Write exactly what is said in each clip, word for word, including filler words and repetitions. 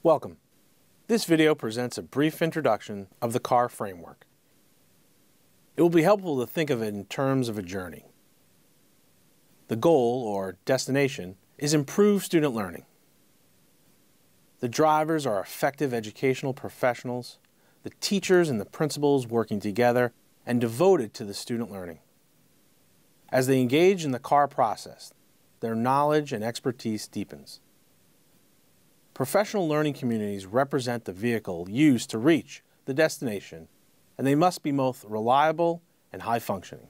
Welcome. This video presents a brief introduction of the C A R framework. It will be helpful to think of it in terms of a journey. The goal, or destination, is improved student learning. The drivers are effective educational professionals, the teachers and the principals working together and devoted to the student learning. As they engage in the C A R process, their knowledge and expertise deepens. Professional learning communities represent the vehicle used to reach the destination, and they must be both reliable and high-functioning.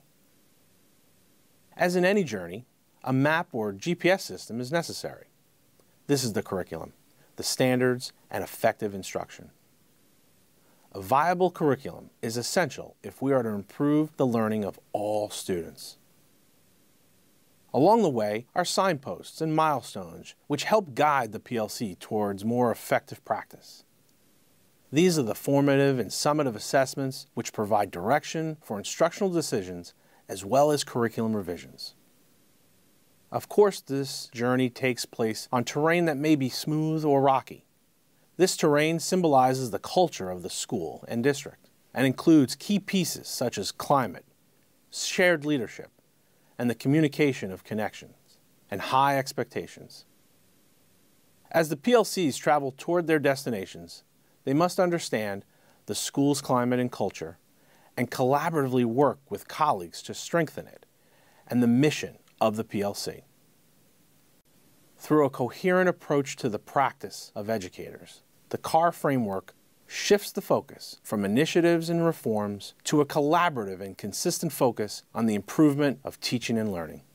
As in any journey, a map or G P S system is necessary. This is the curriculum, the standards, and effective instruction. A viable curriculum is essential if we are to improve the learning of all students. Along the way are signposts and milestones which help guide the P L C towards more effective practice. These are the formative and summative assessments which provide direction for instructional decisions as well as curriculum revisions. Of course, this journey takes place on terrain that may be smooth or rocky. This terrain symbolizes the culture of the school and district and includes key pieces such as climate, shared leadership, and the communication of connections, and high expectations. As the P L Cs travel toward their destinations, they must understand the school's climate and culture, and collaboratively work with colleagues to strengthen it, and the mission of the P L C. Through a coherent approach to the practice of educators, the C A R framework shifts the focus from initiatives and reforms to a collaborative and consistent focus on the improvement of teaching and learning.